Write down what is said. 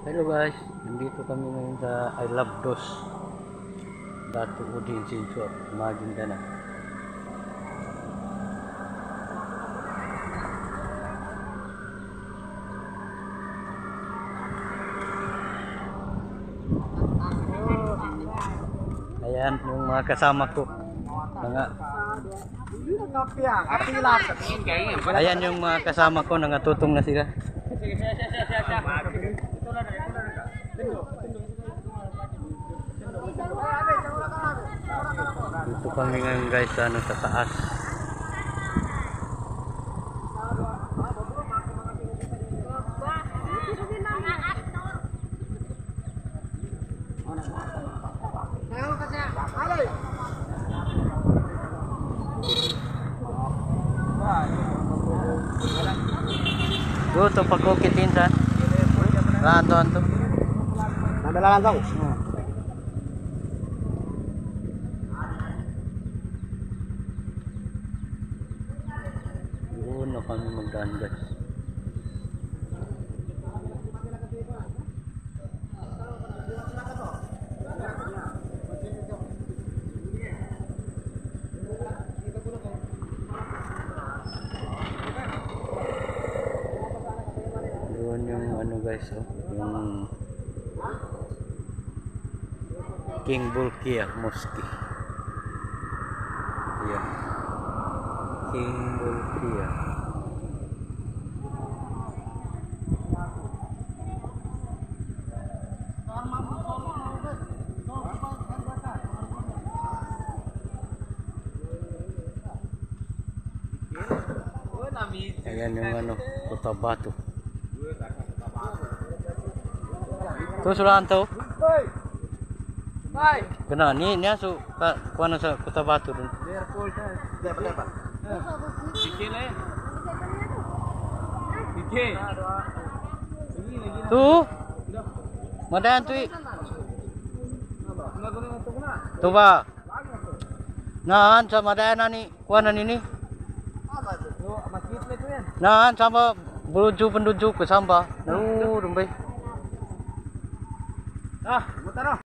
Hello guys, nandito kami ngayon sa I Love Dos Batu Udin Sinsur, Maguindanao. Ayan yung mga kasama ko. Ayan yung mga kasama ko, nangatutong na sila. Dito kami ngayon guys sa taas. Ito pagkukitin sa lantuan to. Nadalangan daw. Doon na kami magdaan guys. Doon yung ano guys, oh, yung King Bulkiah Mosque. Ayan. King Bulkiah. Ayan yung ano, Cotabato. Ito sulahan to. Kena ni so kuana sa Cotabato dun. Tuh. Madan tu. Tu ba. Nahan sa madana ni kuana nini. Nahan sama menuju penunjuk ke Samba. Dumbay. Mutaro.